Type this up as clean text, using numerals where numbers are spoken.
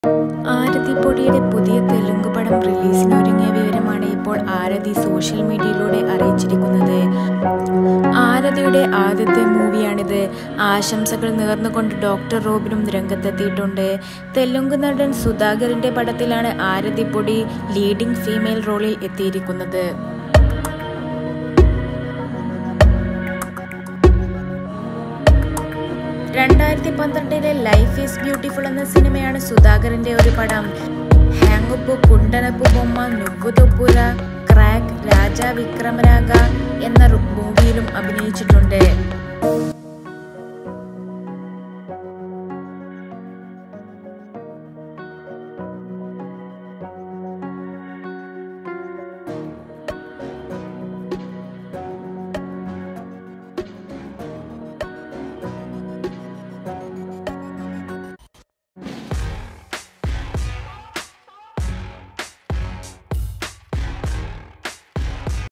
ആരതി പൊടിയുടെ പുതിയ തെലുങ്ക് പടം റിലീസിനൊരുങ്ങിയ വിവരമാണ് ഇപ്പോൾ ആരതി സോഷ്യൽ മീഡിയയിലൂടെ അറിയിച്ചിരിക്കുന്നത്. ആരതിയുടെ ആദ്യത്തെ മൂവിയാണിത്. ആശംസകൾ നേർന്നുകൊണ്ട് ഡോക്ടർ റോബിനും രംഗത്തെത്തിയിട്ടുണ്ട്. തെലുങ്ക് നടൻ സുധാകരന്റെ പടത്തിലാണ് ആരതി പൊടി ലീഡിംഗ് ഫീമെയിൽ റോളിൽ എത്തിയിരിക്കുന്നത്. 2012 ലൈഫ് ഈസ് ബ്യൂട്ടിഫുൾ എന്ന സിനിമയാണ് സുധാകരന്റെ ഒരു പടം. ഹാങ്ങുപ്പു, കുണ്ടനപ്പു ബൊമ്മ, നുവ്വുതൊപ്പുര, ക്രാക്ക്, രാജ വിക്രമരാഗ എന്ന മൂവിയിലും അഭിനയിച്ചിട്ടുണ്ട്.